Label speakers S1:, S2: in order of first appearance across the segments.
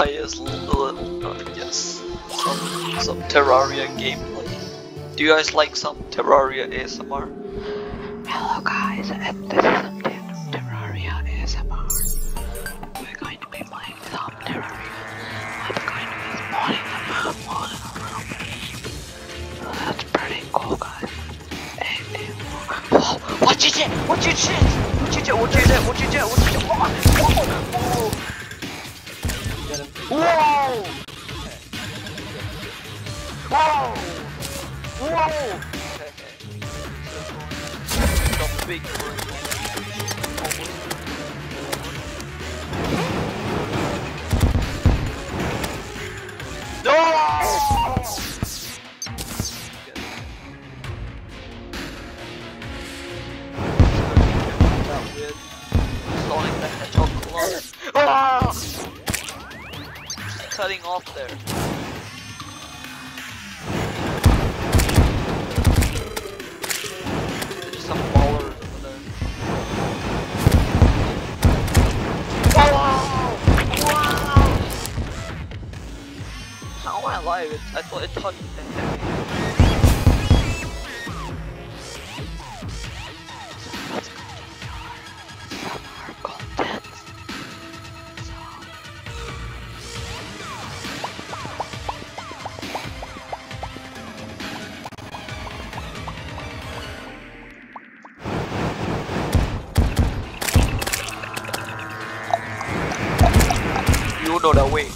S1: yes, some Terraria gameplay. Do you guys like some Terraria ASMR?
S2: Hello guys, and this is some Terraria ASMR. We're going to be playing some Terraria. I'm going to be spawning the map on a little bit. So that's pretty cool guys. Oh, watch your shit! Watch your shit! Watch your shit! Watch your shit! Watch your shit! Watch your shit! Whoa! Whoa! Whoa! Whoa!
S1: The big one. No! Installing the hedgehog claws. Ah! Just cutting off there. There's some ballers over there. Wow! Wow! How am I alive? I thought it touched the heavy. You know the way.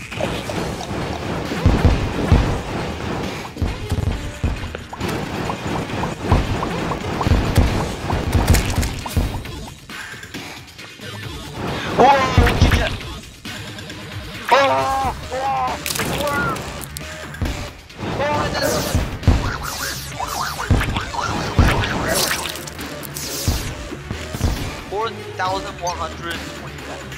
S1: Whoa! Shit! Oh! Oh! Oh! That's... 4,120.